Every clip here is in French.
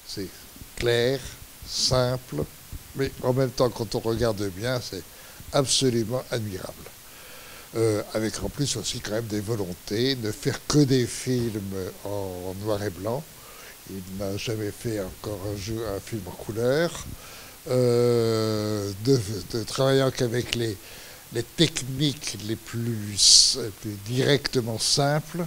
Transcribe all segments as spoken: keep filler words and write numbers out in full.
C'est clair, simple, mais en même temps, quand on regarde bien, c'est absolument admirable. Euh, avec en plus aussi quand même des volontés, ne faire que des films en noir et blanc. Il n'a jamais fait encore un, jeu, un film en couleur. Euh, de, de travaillant qu'avec les, les techniques les plus, les plus directement simples.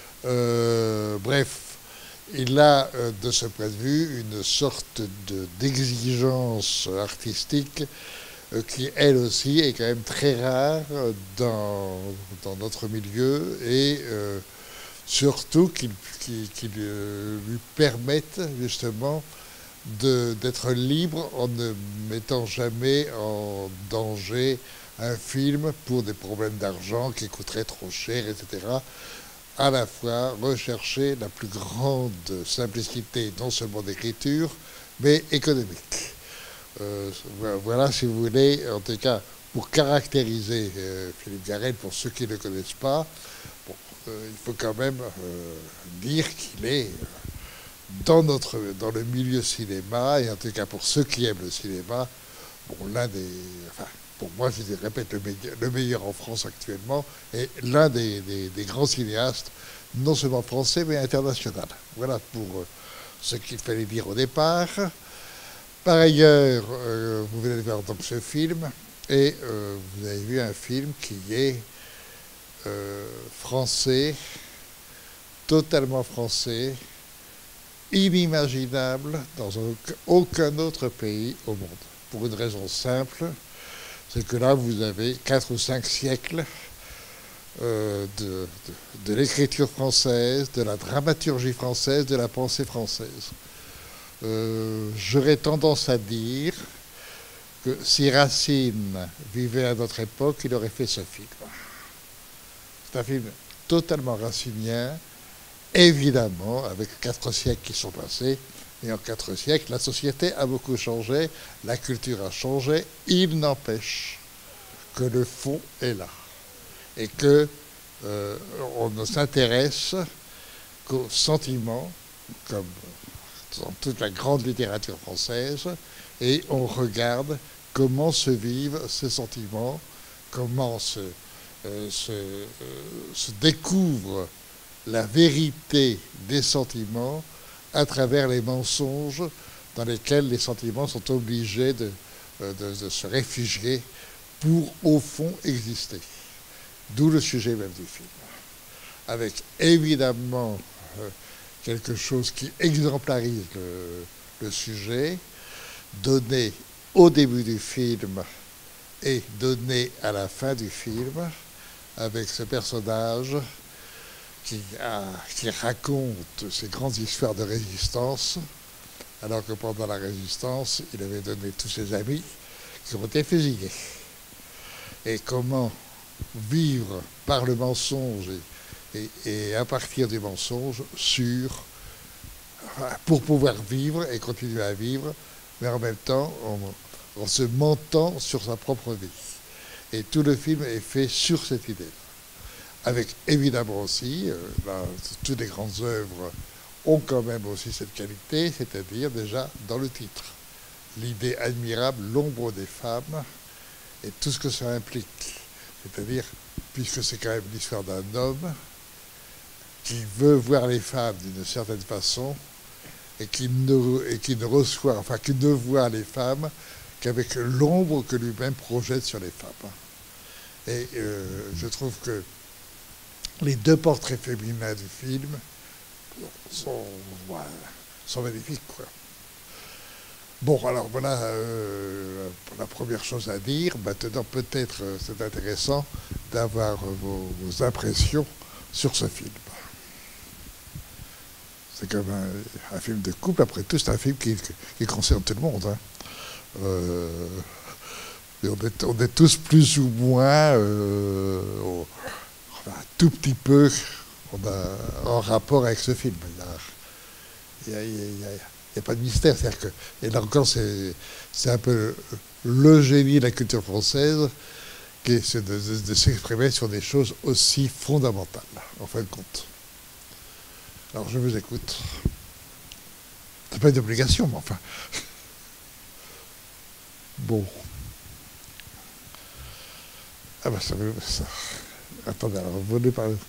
Euh, bref, il a, euh, de ce point de vue, une sorte de, d'exigence artistique euh, qui, elle aussi, est quand même très rare dans, dans notre milieu et euh, surtout qu'il qui, qui euh, lui permette justement de, d'être libre en ne mettant jamais en danger un film pour des problèmes d'argent qui coûteraient trop cher, et cetera. À la fois rechercher la plus grande simplicité, non seulement d'écriture, mais économique. Euh, voilà, si vous voulez, en tout cas, pour caractériser euh, Philippe Garrel, pour ceux qui ne le connaissent pas, bon, euh, il faut quand même euh, dire qu'il est dans, notre, dans le milieu cinéma, et en tout cas pour ceux qui aiment le cinéma, bon, l'un des... Enfin, pour moi, je répète, le meilleur, le meilleur en France actuellement, et l'un des, des, des grands cinéastes, non seulement français, mais international. Voilà pour euh, ce qu'il fallait dire au départ. Par ailleurs, euh, vous venez de voir donc ce film, et euh, vous avez vu un film qui est euh, français, totalement français, inimaginable dans aucun autre pays au monde. Pour une raison simple, c'est que là, vous avez quatre ou cinq siècles euh, de, de, de l'écriture française, de la dramaturgie française, de la pensée française. Euh, J'aurais tendance à dire que si Racine vivait à notre époque, il aurait fait ce film. C'est un film totalement racinien, évidemment, avec quatre siècles qui sont passés. Et en quatre siècles, la société a beaucoup changé, la culture a changé. Il n'empêche que le fond est là. Et que euh, on ne s'intéresse qu'aux sentiments, comme dans toute la grande littérature française, et on regarde comment se vivent ces sentiments, comment se, euh, se, euh, se découvre la vérité des sentiments à travers les mensonges dans lesquels les sentiments sont obligés de, de, de se réfugier pour, au fond, exister. D'où le sujet même du film. Avec évidemment euh, quelque chose qui exemplarise le, le sujet, donné au début du film et donné à la fin du film, avec ce personnage Qui, a, qui raconte ces grandes histoires de résistance, alors que pendant la résistance, il avait donné tous ses amis qui ont été fusillés. Et comment vivre par le mensonge et, et, et à partir du mensonge sur, pour pouvoir vivre et continuer à vivre, mais en même temps en, en se mentant sur sa propre vie. Et tout le film est fait sur cette idée. Avec évidemment aussi, euh, là, toutes les grandes œuvres ont quand même aussi cette qualité, c'est-à-dire déjà dans le titre. L'idée admirable, l'ombre des femmes, et tout ce que ça implique. C'est-à-dire, puisque c'est quand même l'histoire d'un homme qui veut voir les femmes d'une certaine façon, et qui ne, et qui ne reçoit, enfin, qui ne voit les femmes qu'avec l'ombre que lui-même projette sur les femmes. Et euh, je trouve que les deux portraits féminins du film sont, voilà, sont magnifiques, quoi. Bon, alors voilà euh, la première chose à dire. Maintenant, peut-être euh, c'est intéressant d'avoir euh, vos, vos impressions sur ce film. C'est comme un, un film de couple. Après tout, c'est un film qui, qui concerne tout le monde. Hein. Euh, on, est, on est tous plus ou moins... Euh, au, un tout petit peu on a, en rapport avec ce film. Il n'y a, a, a, a pas de mystère. C'est-à-dire que, et là encore, c'est un peu le génie de la culture française, qui est de, de, de s'exprimer sur des choses aussi fondamentales, en fin de compte. Alors, je vous écoute. c'est pas une obligation, mais enfin. Bon. Ah ben ça veut... Ça... Attendez, alors, vous voulez parler...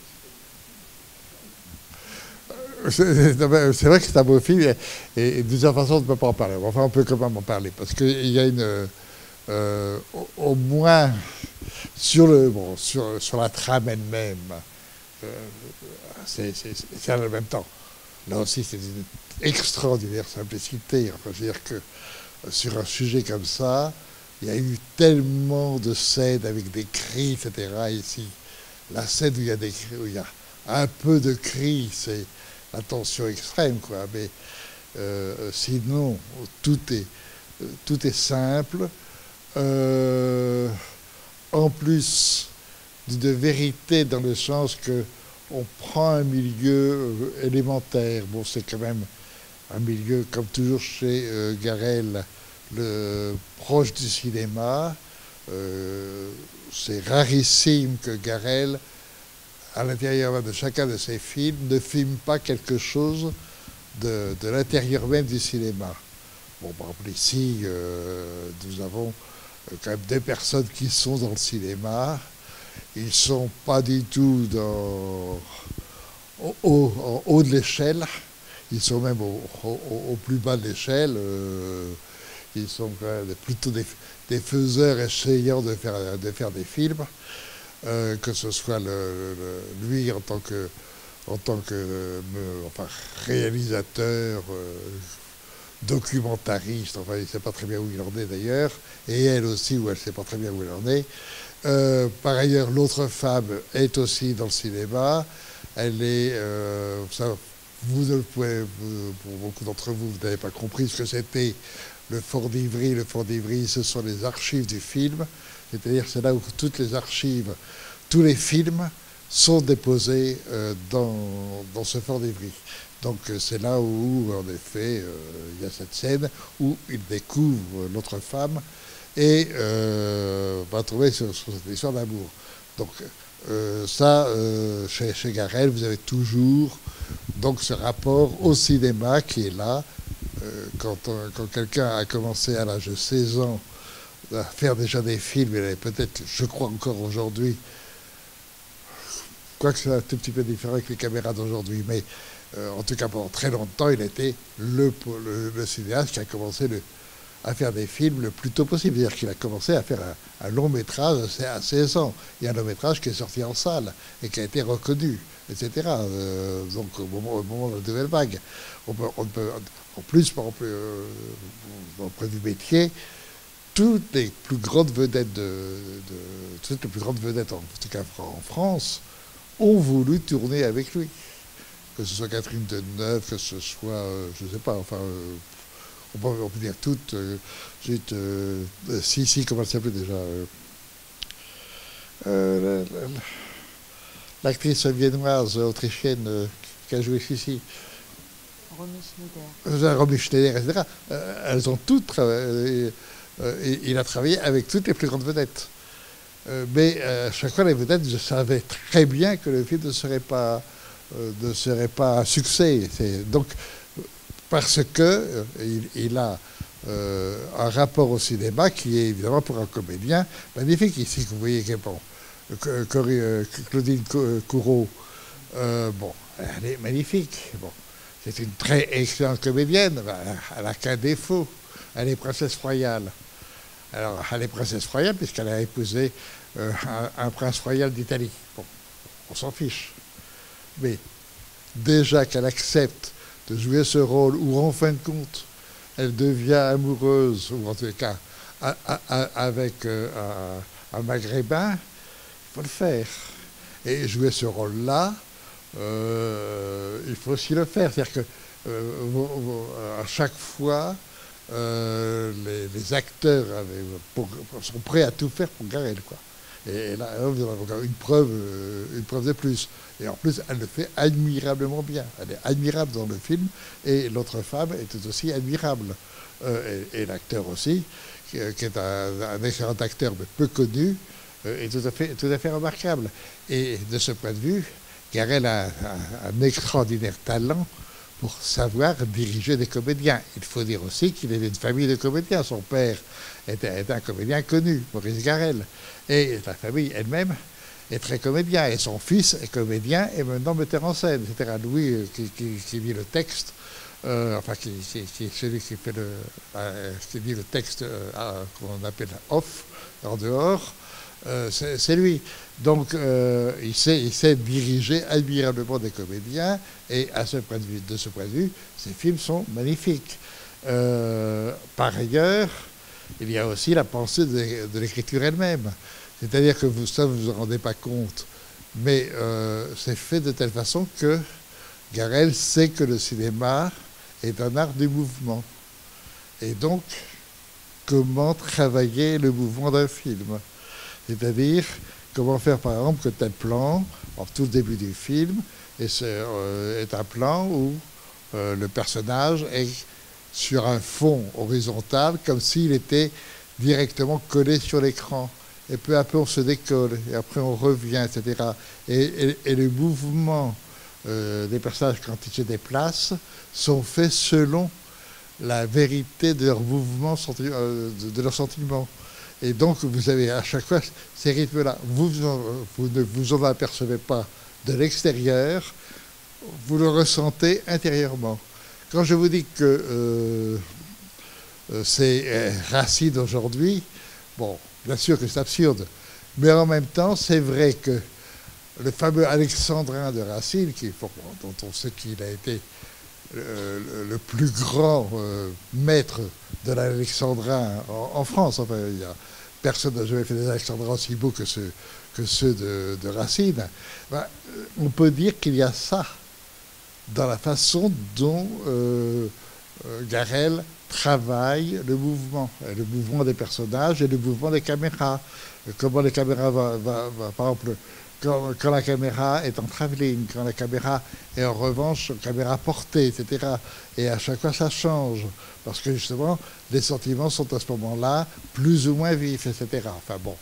C'est vrai que c'est un beau film et, et, et de toute façon on ne peut pas en parler. Enfin, on peut quand même en parler parce qu'il y a une... Euh, au, au moins sur, le, bon, sur, sur la trame elle-même, euh, c'est en même temps. Là aussi, c'est une extraordinaire simplicité. Enfin, je veux dire que sur un sujet comme ça, il y a eu tellement de scènes avec des cris, et cetera. Ici, la scène où il y a, des, où il y a un peu de cris, c'est la tension extrême, quoi. Mais euh, sinon, tout est, tout est simple. Euh, en plus de vérité, dans le sens que on prend un milieu élémentaire. Bon, c'est quand même un milieu, comme toujours chez euh, Garrel, le proche du cinéma. Euh, c'est rarissime que Garrel, à l'intérieur de chacun de ses films, ne filme pas quelque chose de, de l'intérieur même du cinéma. Bon, par exemple, ici, euh, nous avons quand même des personnes qui sont dans le cinéma. Ils ne sont pas du tout dans, au, au, en haut de l'échelle. Ils sont même au, au, au plus bas de l'échelle. Euh, ils sont quand même plutôt des, des faiseurs essayant de faire, de faire des films. Euh, que ce soit le, le, lui en tant que, en tant que euh, enfin, réalisateur, euh, documentariste, enfin il ne sait pas très bien où il en est d'ailleurs, et elle aussi où elle ne sait pas très bien où elle en est. Euh, par ailleurs, l'autre femme est aussi dans le cinéma. Elle est, euh, ça, vous ne pouvez, vous, pour beaucoup d'entre vous, vous n'avez pas compris ce que c'était le Fort d'Ivry. Le Fort d'Ivry, ce sont les archives du film, c'est-à-dire c'est là où toutes les archives, tous les films sont déposés euh, dans, dans ce Fort d'Ivry. Donc c'est là où, en effet, euh, il y a cette scène où il découvre l'autre femme et euh, va trouver sur, sur cette histoire d'amour. Donc euh, ça, euh, chez, chez Garrel, vous avez toujours donc ce rapport au cinéma qui est là. Euh, quand quand quelqu'un a commencé à l'âge de seize ans à faire déjà des films, il avait peut-être, je crois encore aujourd'hui, quoique c'est un tout petit peu différent avec les caméras d'aujourd'hui, mais euh, en tout cas pendant très longtemps, il était le, le, le cinéaste qui a commencé le, à faire des films le plus tôt possible. C'est-à-dire qu'il a commencé à faire un, un long métrage à seize ans. Il y a un long métrage qui est sorti en salle et qui a été reconnu, et cetera. Euh, donc au moment, au moment de la nouvelle vague. On peut, on peut, en plus, par exemple, euh, dans le point de vue métier, toutes les plus grandes vedettes, de, de, toutes les plus grandes vedettes, en tout cas en France, ont voulu tourner avec lui. Que ce soit Catherine Deneuve, que ce soit, euh, je ne sais pas, enfin, euh, on, peut, on peut dire toutes. Euh, euh, si, si, comment elle s'appelait déjà euh, euh, l'actrice viennoise autrichienne euh, qui a joué ici. Romy Schneider. Romy Schneider, et cetera. Euh, elles ont toutes travaillé. Euh, il a travaillé avec toutes les plus grandes vedettes. Euh, mais euh, à chaque fois, les vedettes, je savais très bien que le film ne serait pas, euh, ne serait pas un succès. Donc, parce que euh, il, il a euh, un rapport au cinéma qui est évidemment pour un comédien magnifique. Ici, vous voyez que bon, Claudine Courreau, euh, bon, elle est magnifique. Bon, c'est une très excellente comédienne. Elle n'a qu'un défaut. Elle est princesse royale. Alors, elle est princesse royale puisqu'elle a épousé euh, un, un prince royal d'Italie. Bon, on s'en fiche. Mais déjà qu'elle accepte de jouer ce rôle, où en fin de compte, elle devient amoureuse, ou en tout cas a, a, a, avec euh, un, un maghrébin, il faut le faire. Et jouer ce rôle-là, euh, il faut aussi le faire. C'est-à-dire que euh, vous, vous, à chaque fois, Euh, les, les acteurs avaient, pour, sont prêts à tout faire pour Garrel, quoi. Et, et là, vous avez encore une preuve, une preuve de plus. Et en plus, elle le fait admirablement bien. Elle est admirable dans le film, et l'autre femme était aussi admirable. Euh, et, et l'acteur aussi, qui, qui est un, un excellent acteur, mais peu connu, euh, est tout à fait, tout à fait remarquable. Et de ce point de vue, Garrel a, a un extraordinaire talent pour savoir diriger des comédiens. Il faut dire aussi qu'il est d'une famille de comédiens. Son père était, était un comédien connu, Maurice Garrel. Et la famille elle-même est très comédien. Et son fils est comédien et maintenant metteur en scène. C'était Louis qui, qui, qui vit le texte, euh, enfin, qui, qui, qui est celui qui fait le, euh, qui vit le texte euh, qu'on appelle off, en dehors. Euh, c'est lui. Donc, euh, il, sait, il sait diriger admirablement des comédiens, et à ce point de vue, de ce point de vue, ces films sont magnifiques. Euh, par ailleurs, il y a aussi la pensée de, de l'écriture elle-même. C'est-à-dire que vous, ça, vous ne vous rendez pas compte, mais euh, c'est fait de telle façon que Garrel sait que le cinéma est un art du mouvement. Et donc, comment travailler le mouvement d'un film? C'est-à-dire, comment faire, par exemple, que tel plan, en tout début du film, est, euh, est un plan où euh, le personnage est sur un fond horizontal, comme s'il était directement collé sur l'écran. Et peu à peu, on se décolle, et après, on revient, et cetera. Et, et, et les mouvements euh, des personnages, quand ils se déplacent, sont faits selon la vérité de leurs mouvements, euh, de, de leurs sentiments. Et donc, vous avez à chaque fois ces rythmes-là. Vous, vous ne vous en apercevez pas de l'extérieur, vous le ressentez intérieurement. Quand je vous dis que euh, euh, c'est euh, Racine aujourd'hui, bon, bien sûr que c'est absurde, mais en même temps, c'est vrai que le fameux Alexandrin de Racine, qui, dont on sait qu'il a été euh, le, le plus grand euh, maître de l'alexandrin en, en France, enfin, il y a personne n'a jamais fait des alexandrins aussi beaux que ceux, que ceux de, de Racine. Ben, on peut dire qu'il y a ça dans la façon dont euh, euh, Garrel travaille le mouvement, le mouvement des personnages et le mouvement des caméras. Comment les caméras va, va, va par exemple, quand, quand la caméra est en travelling, quand la caméra est en revanche caméra portée, et cetera. Et à chaque fois, ça change. Parce que justement, les sentiments sont à ce moment-là plus ou moins vifs, et cetera. Enfin bon,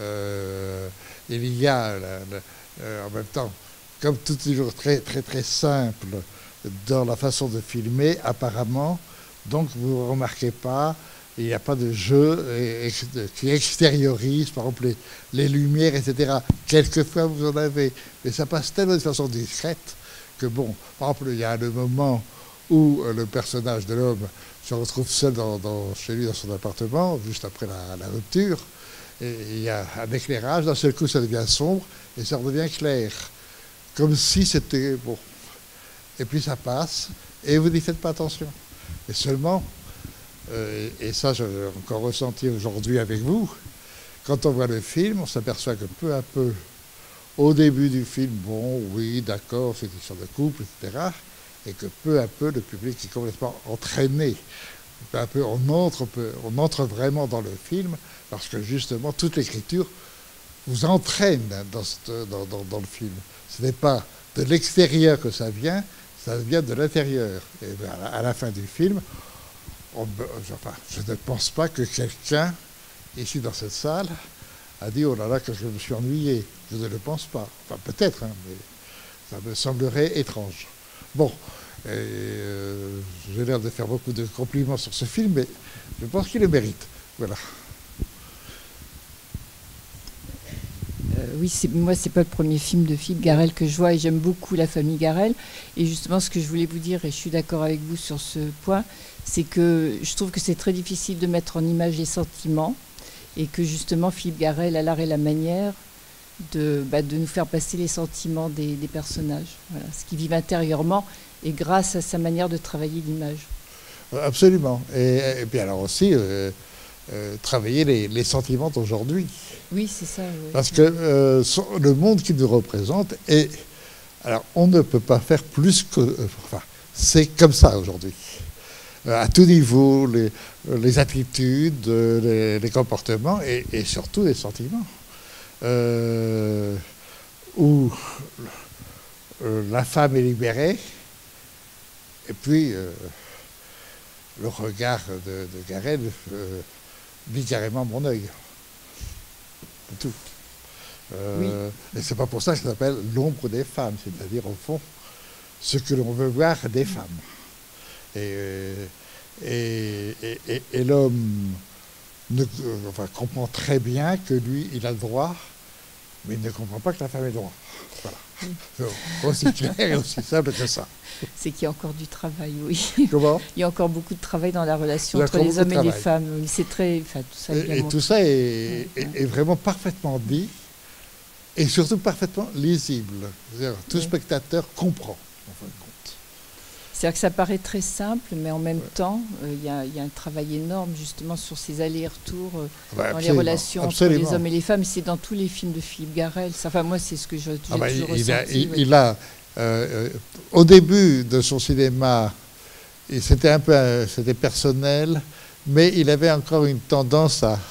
euh, il y a la, la, euh, en même temps, comme tout est toujours très, très, très simple dans la façon de filmer, apparemment, donc vous ne remarquez pas, il n'y a pas de jeu qui extériorise, par exemple, les, les lumières, et cetera. Quelquefois, vous en avez, mais ça passe tellement de façon discrète que, bon, par exemple, il y a le moment où euh, le personnage de l'homme se retrouve seul dans, dans, chez lui, dans son appartement, juste après la, la rupture, et il y a un éclairage, d'un seul coup, ça devient sombre, et ça redevient clair. Comme si c'était, bon, et puis ça passe, et vous n'y faites pas attention. Et seulement, euh, et ça j'ai encore ressenti aujourd'hui avec vous, quand on voit le film, on s'aperçoit que peu à peu, au début du film, bon, oui, d'accord, c'est une histoire de couple, et cetera, et que peu à peu, le public est complètement entraîné. Peu à peu, on entre, on entre vraiment dans le film, parce que justement, toute l'écriture vous entraîne dans, cette, dans, dans, dans le film. Ce n'est pas de l'extérieur que ça vient, ça vient de l'intérieur. Et à la, à la fin du film, on, enfin, je ne pense pas que quelqu'un, ici dans cette salle, a dit « Oh là là, que je me suis ennuyé ». Je ne le pense pas. Enfin, peut-être, hein, mais ça me semblerait étrange. Bon, euh, j'ai l'air de faire beaucoup de compliments sur ce film, mais je pense qu'il le mérite. Voilà. Euh, oui, moi, c'est pas le premier film de Philippe Garrel que je vois, et j'aime beaucoup la famille Garrel. Et justement, ce que je voulais vous dire, et je suis d'accord avec vous sur ce point, c'est que je trouve que c'est très difficile de mettre en image les sentiments, et que justement, Philippe Garrel a l'art et la manière de, bah, de nous faire passer les sentiments des, des personnages, voilà, ce qu'ils vivent intérieurement, et grâce à sa manière de travailler l'image. Absolument. Et, et puis alors aussi, euh, euh, travailler les, les sentiments d'aujourd'hui. Oui, c'est ça. Oui. Parce que euh, le monde qui nous représente est... Alors, on ne peut pas faire plus que... Euh, enfin, c'est comme ça aujourd'hui. Euh, à tout niveau, les, les attitudes, les, les comportements et, et surtout les sentiments. Euh, où euh, la femme est libérée, et puis euh, le regard de, de Garrel euh, vit carrément mon œil. C'est tout. Euh, oui. Et c'est pas pour ça que ça s'appelle l'ombre des femmes, c'est-à-dire au fond, ce que l'on veut voir des femmes. Et, et, et, et, et l'homme ne, enfin, comprend très bien que lui, il a le droit, mais il ne comprend pas que la femme ait le droit. Voilà. Donc, aussi clair et aussi simple que ça. C'est qu'il y a encore du travail, oui. Comment ? Il y a encore beaucoup de travail dans la relation entre les hommes et les femmes. Oui, c'est très, enfin, tout ça et, et tout ça est, est, est vraiment parfaitement dit et surtout parfaitement lisible. C'est-à-dire, tout oui. spectateur comprend, en fin de compte. C'est-à-dire que ça paraît très simple, mais en même ouais. temps, il euh, y, y a un travail énorme justement sur ces allers-retours euh, bah, dans les relations absolument. entre les hommes et les femmes. C'est dans tous les films de Philippe Garrel. Enfin, moi, c'est ce que j'ai ah bah, toujours il, ressenti. A, il, ouais. il a, euh, au début de son cinéma, c'était un peu, euh, c'était personnel, mais il avait encore une tendance à,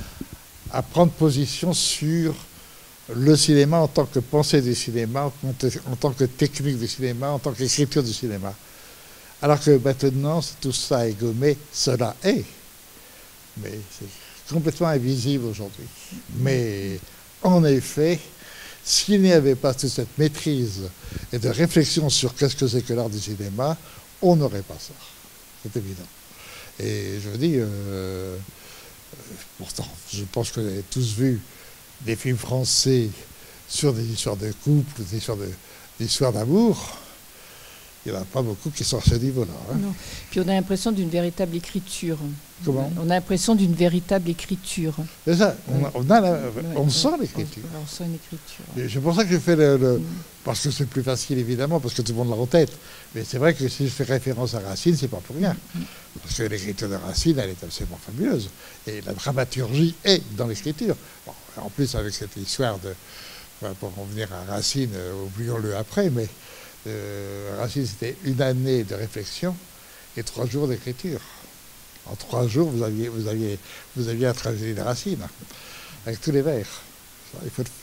à prendre position sur le cinéma en tant que pensée du cinéma, en tant que technique du cinéma, en tant qu'écriture du cinéma. Alors que maintenant, tout ça est gommé, cela est. Mais c'est complètement invisible aujourd'hui. Mais en effet, s'il n'y avait pas toute cette maîtrise et de réflexion sur qu'est-ce que c'est que l'art du cinéma, on n'aurait pas ça. C'est évident. Et je dis, euh, pourtant, je pense que vous avez tous vu des films français sur des histoires de couple, des histoires de, des histoires d'amour. Il n'y en a pas beaucoup qui sont à ce niveau-là. Hein. Non. Puis on a l'impression d'une véritable écriture. Comment ? On a l'impression d'une véritable écriture. C'est ça, on, oui. a, on, a la, oui, on oui, sent oui, l'écriture. On, on sent une écriture. Et c'est pour ça que je fais le... le mm. Parce que c'est plus facile, évidemment, parce que tout le monde l'a en tête. Mais c'est vrai que si je fais référence à Racine, c'est pas pour rien. Mm. Parce que l'écriture de Racine, elle est absolument fabuleuse. Et la dramaturgie est dans l'écriture. Bon, en plus, avec cette histoire de... Enfin, pour revenir à Racine, euh, oublions-le après, mais... Euh, Racine, c'était une année de réflexion et trois jours d'écriture. En trois jours, vous aviez, vous aviez, vous aviez la tragédie de Racine, avec tous les vers. Ça, il, faut le,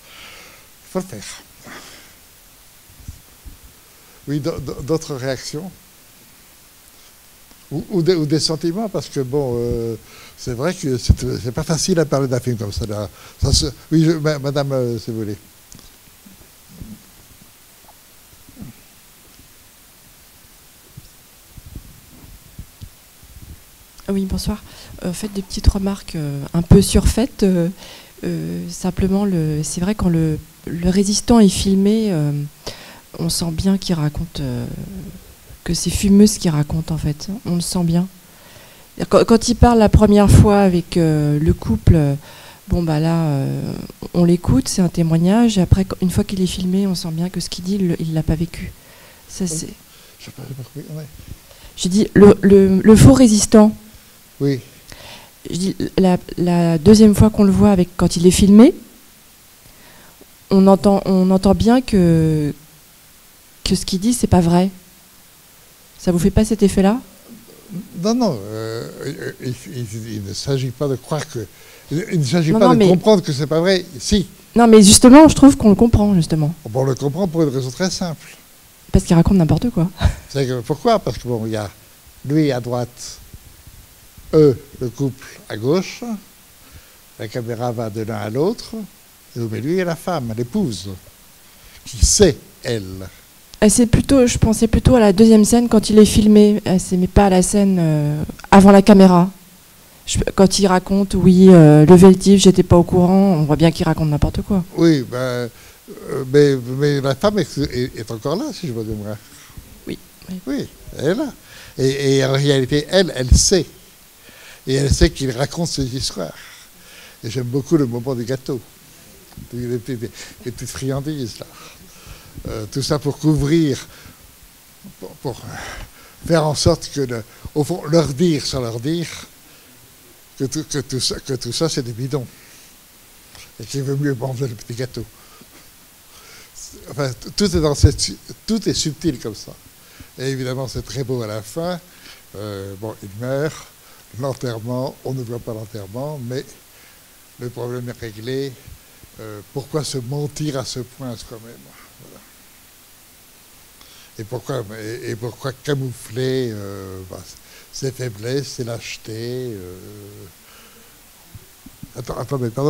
il faut le faire. Oui, d'autres réactions ou, ou, des, ou des sentiments, parce que bon, euh, c'est vrai que c'est pas facile à parler d'un film comme ça. Là. ça se, oui, je, madame, euh, si vous voulez. Oui, bonsoir. Euh, faites des petites remarques euh, un peu surfaites. Euh, euh, simplement, c'est vrai quand le, le résistant est filmé, euh, on sent bien qu'il raconte, euh, que c'est Fumeuse ce qu'il raconte en fait. On le sent bien. Quand, quand il parle la première fois avec euh, le couple, euh, bon bah là, euh, on l'écoute, c'est un témoignage. Et après, une fois qu'il est filmé, on sent bien que ce qu'il dit, il l'a pas vécu. Ça c'est. Je sais pas, j'ai pas ouais. J'ai dit le, le, le faux résistant. Oui. Je dis, la, la deuxième fois qu'on le voit, avec, quand il est filmé, on entend, on entend bien que, que ce qu'il dit, c'est pas vrai. Ça vous fait pas cet effet-là ? Non, non. Euh, il, il, il ne s'agit pas de croire que... Il ne s'agit pas non, de mais, comprendre que c'est pas vrai. Si. Non, mais justement, je trouve qu'on le comprend, justement. Bon, on le comprend pour une raison très simple. Parce qu'il raconte n'importe quoi. Que, pourquoi ? Parce que bon, il y a lui à droite... Eux, le couple à gauche, la caméra va de l'un à l'autre, mais lui et la femme, l'épouse, qui sait, elle. C'est plutôt, je pensais plutôt à la deuxième scène quand il est filmé, mais pas à la scène euh, avant la caméra. Je, quand il raconte, oui, euh, le Veldiv, j'étais pas au courant, on voit bien qu'il raconte n'importe quoi. Oui, ben, euh, mais, mais la femme est, est, est encore là, si je me demande. Oui, oui. Oui, elle est là. Et, et en réalité, elle, elle sait. Et elle sait qu'il raconte ses histoires. Et j'aime beaucoup le moment du gâteau, les petites, les petites friandises, là. Euh, tout ça pour couvrir, pour, pour faire en sorte que, le, au fond, leur dire sans leur dire que tout, que tout ça, que tout ça c'est des bidons. Et qu'il veut mieux manger le petit gâteau. Enfin, tout est, dans cette, tout est subtil comme ça. Et évidemment, c'est très beau à la fin. Euh, bon, il meurt. L'enterrement, on ne voit pas l'enterrement, mais le problème est réglé. Euh, pourquoi se mentir à ce point soi-même ? Voilà. Et pourquoi, et, et pourquoi camoufler euh, bah, ses faiblesses, ses lâchetés euh... Attends, attendez, pardon ?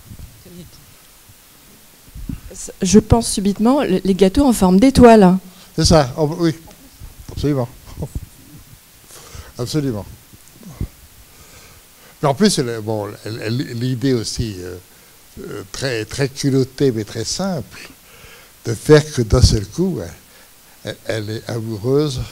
Je pense subitement, les gâteaux en forme d'étoile. C'est ça, oh, oui, absolument. Absolument. Mais en plus, bon, l'idée aussi euh, très, très culottée, mais très simple, de faire que d'un seul coup, elle, elle est amoureuse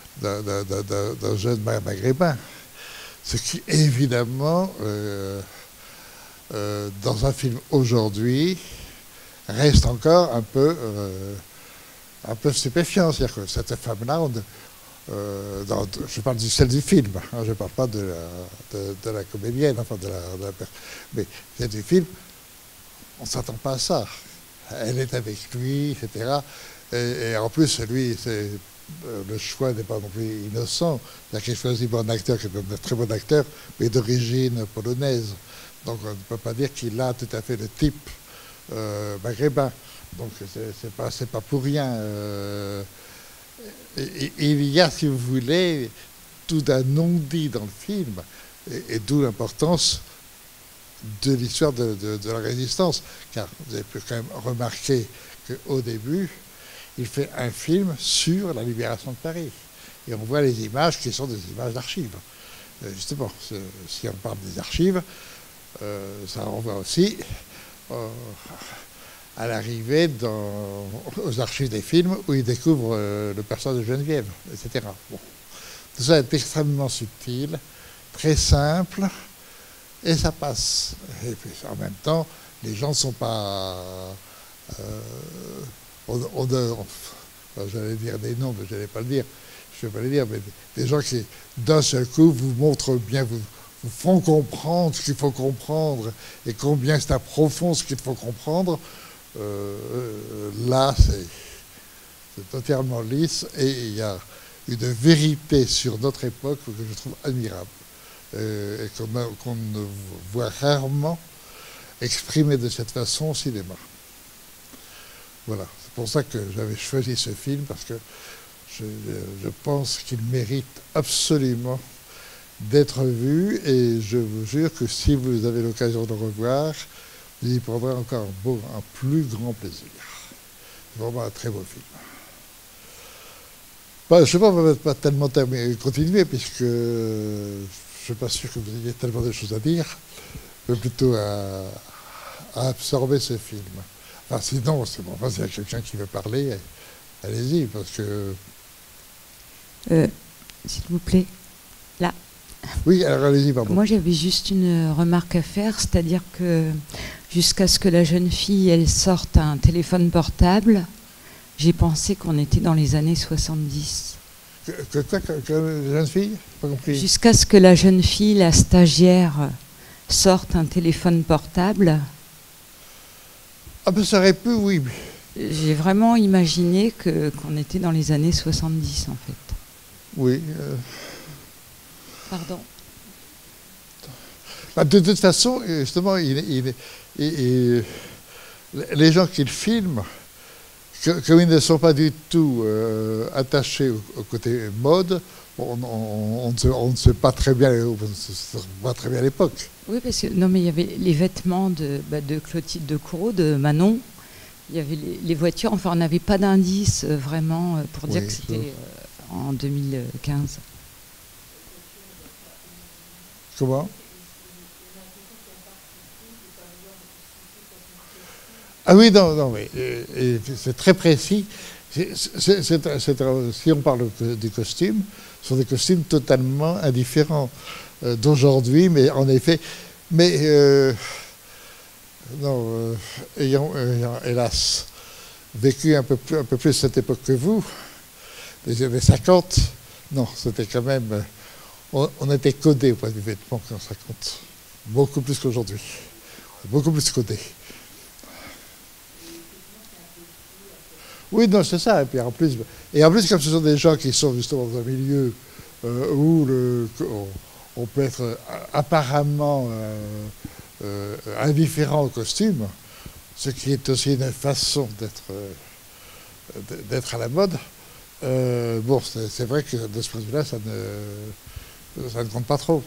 d'un jeune maghrébin. Ce qui, évidemment, euh, euh, dans un film aujourd'hui, reste encore un peu, euh, un peu stupéfiant. C'est-à-dire que cette femme-là, euh, dans, je parle du celle du film, hein, je ne parle pas de la, de, de la comédienne, enfin de la, de la, mais celle du film, on ne s'attend pas à ça. Elle est avec lui, et cetera. Et, et en plus, lui, c'est, euh, le choix n'est pas non plus innocent. Il a qu'il choisit un acteur qui est un très bon acteur, mais d'origine polonaise. Donc on ne peut pas dire qu'il a tout à fait le type euh, maghrébin. Donc c'est pas, c'est pas pour rien. Euh, et, et, il y a, si vous voulez, tout un non-dit dans le film, et, et d'où l'importance de l'histoire de, de, de la résistance. Car vous avez pu quand même remarquer qu'au début, il fait un film sur la libération de Paris. Et on voit les images qui sont des images d'archives. Justement, si on parle des archives, euh, ça renvoie aussi euh, à l'arrivée aux archives des films où il découvre euh, le personnage de Geneviève, et cetera. Bon. Tout ça est extrêmement subtil, très simple, et ça passe. Et puis en même temps, les gens ne sont pas... Euh, on, on, on, j'allais dire des noms, mais je n'allais pas le dire. Je ne vais pas les dire, mais des gens qui, d'un seul coup, vous montrent bien, vous, vous font comprendre ce qu'il faut comprendre et combien c'est profond ce qu'il faut comprendre. Euh, là, c'est totalement lisse et il y a une vérité sur notre époque que je trouve admirable euh, et qu'on qu'on ne voit rarement exprimée de cette façon au cinéma. Voilà, c'est pour ça que j'avais choisi ce film, parce que je, je pense qu'il mérite absolument d'être vu, et je vous jure que si vous avez l'occasion de le revoir, vous y prendrez encore un, beau, un plus grand plaisir. C'est vraiment un très beau film. Bah, je ne sais pas, on ne va pas tellement continuer, puisque je ne suis pas sûr que vous ayez tellement de choses à dire, mais plutôt à, à absorber ce film. Enfin, sinon, c'est bon, s'il y a quelqu'un qui veut parler, allez-y, parce que... Euh, S'il vous plaît, là. Oui, alors allez-y, pardon. Moi, j'avais juste une remarque à faire, c'est-à-dire que jusqu'à ce que la jeune fille, elle sorte un téléphone portable, j'ai pensé qu'on était dans les années soixante-dix. Que, que, que, que, que la jeune fille, pas compris. Jusqu'à ce que la jeune fille, la stagiaire, sorte un téléphone portable. Ah ben ça aurait pu, oui. J'ai vraiment imaginé que qu'on était dans les années soixante-dix, en fait. Oui. Euh... Pardon. De toute façon, justement, il, il, il, il, les gens qui le filment, que, comme ils ne sont pas du tout euh, attachés au, au côté mode, on, on, on, ne sait, on ne sait pas très bien, on ne sait pas très bien l'époque. Oui, parce que non, mais il y avait les vêtements de, bah, de Clotilde de Courreau, de Manon. Il y avait les, les voitures. Enfin, on n'avait pas d'indice euh, vraiment euh, pour dire oui, que c'était euh, en deux mille quinze. Comment? Ah oui, non, non, mais c'est très précis. C'est, c'est, c'est, c'est, si on parle des costumes, ce sont des costumes totalement indifférents euh, d'aujourd'hui, mais en effet, mais euh, non, euh, ayant, ayant hélas vécu un peu plus, un peu plus cette époque que vous, les années cinquante, non, c'était quand même, on, on était codé au point de vue vêtements en cinquante, beaucoup plus qu'aujourd'hui, beaucoup plus codé. Oui, non, c'est ça. Et puis en plus, et en plus, comme ce sont des gens qui sont justement dans un milieu euh, où le, on, on peut être apparemment euh, euh, indifférent au costume, ce qui est aussi une façon d'être euh, d'être à la mode. Euh, bon, c'est, c'est vrai que de ce point de vue-là, ça ne, ça ne compte pas trop.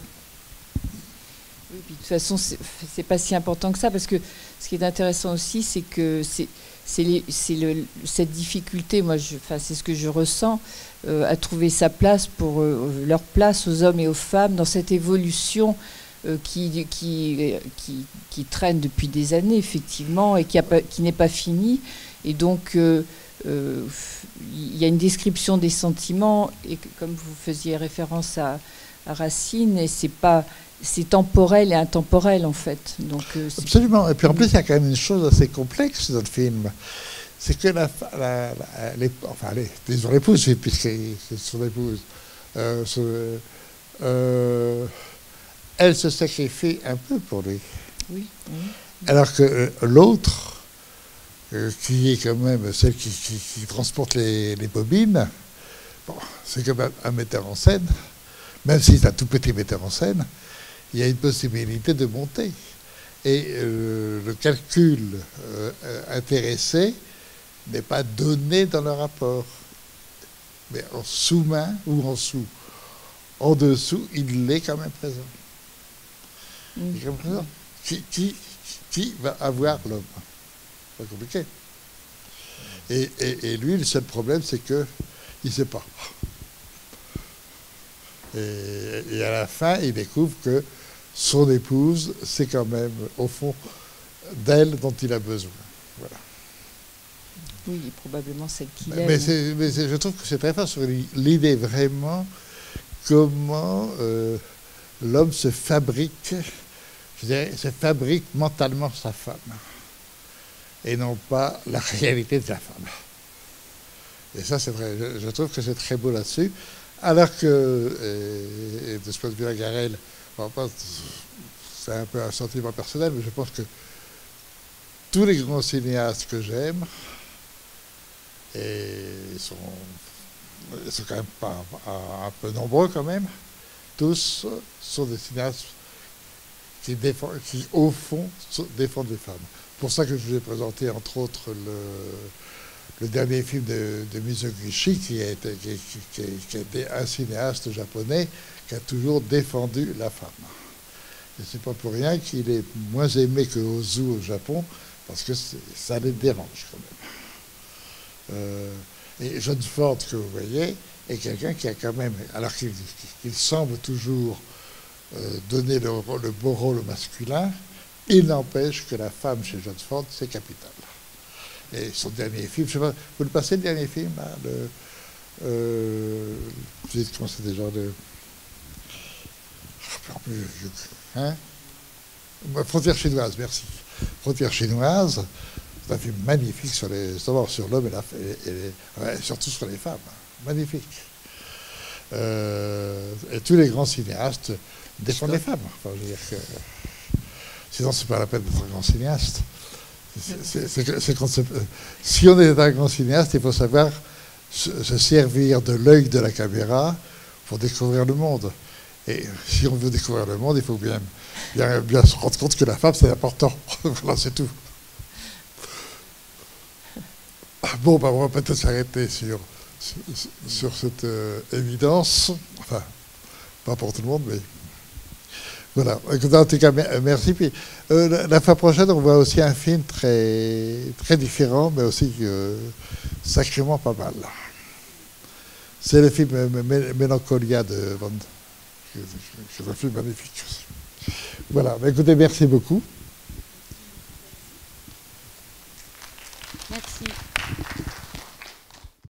Oui, puis de toute façon, c'est, c'est pas si important que ça, parce que ce qui est intéressant aussi, c'est que c'est c'est cette difficulté, moi, c'est ce que je ressens, euh, à trouver sa place pour euh, leur place aux hommes et aux femmes dans cette évolution euh, qui, qui, qui, qui traîne depuis des années, effectivement, et qui, a pas, qui n'est pas finie. Et donc, euh, euh, il y a une description des sentiments, et que, comme vous faisiez référence à, à Racine, et c'est pas... c'est temporel et intemporel, en fait. Donc, euh, absolument. Et puis en plus, il y a quand même une chose assez complexe dans le film. C'est que la, la, la, les, enfin, les, disons l'épouse, puisque c'est son épouse, euh, ce, euh, elle se sacrifie un peu pour lui. Oui. oui. Alors que euh, l'autre, euh, qui est quand même celle qui, qui, qui transporte les, les bobines, bon, c'est quand même un metteur en scène, même si c'est un tout petit metteur en scène, il y a une possibilité de monter. Et euh, le calcul euh, intéressé n'est pas donné dans le rapport. Mais en sous-main ou en sous, en dessous, il est quand même présent. Mmh. Il est quand même présent. Qui, qui, qui va avoir l'homme? C'est pas compliqué. Et, et, et lui, le seul problème, c'est qu'il ne sait pas. Et, et à la fin, il découvre que son épouse, c'est quand même, au fond, d'elle dont il a besoin. Voilà. Oui, probablement celle qu'il aime. Mais, mais je trouve que c'est très fort sur l'idée vraiment comment euh, l'homme se fabrique, je dirais, se fabrique mentalement sa femme, et non pas la réalité de la femme. Et ça, c'est vrai. Je, je trouve que c'est très beau là-dessus. Alors que, et, et de ce point de vue-là, Garel, c'est un peu un sentiment personnel, mais je pense que tous les grands cinéastes que j'aime, et ils sont, ils sont quand même pas un peu nombreux quand même, tous sont des cinéastes qui, défendent, qui au fond, défendent les femmes. C'est pour ça que je vous ai présenté, entre autres, le, le dernier film de, de Mizoguchi, qui a, été, qui, qui, qui a été un cinéaste japonais qui a toujours défendu la femme. Et c'est pas pour rien qu'il est moins aimé que Ozu au Japon, parce que ça les dérange quand même. Euh, et John Ford, que vous voyez, est quelqu'un qui a quand même, alors qu'il qu'il semble toujours euh, donner le, le beau rôle au masculin, il n'empêche que la femme chez John Ford, c'est capital. Et son dernier film, je sais pas, vous le passez le dernier film, là, le, euh, vous dites comment c'est déjà le... Hein? Frontière chinoise, merci. Frontière chinoise, c'est un film magnifique sur les, sur l'homme et, la, et, et ouais, surtout sur les femmes. Magnifique. Euh, et tous les grands cinéastes défendent les femmes. Enfin, je veux dire que, sinon, c'est pas la peine d'être un grand cinéaste. C'est, c'est, c'est quand si on est un grand cinéaste, il faut savoir se, se servir de l'œil de la caméra pour découvrir le monde. Et si on veut découvrir le monde, il faut bien, bien, bien se rendre compte que la femme, c'est important. Voilà, c'est tout. Bon, ben, on va peut-être s'arrêter sur, sur, sur cette euh, évidence. Enfin, pas pour tout le monde, mais... Voilà. En tout cas, merci. Puis, euh, la, la fois prochaine, on voit aussi un film très, très différent, mais aussi euh, sacrément pas mal. C'est le film Mélancolia de Van... C'est un film magnifique aussi. Voilà. Écoutez, merci beaucoup.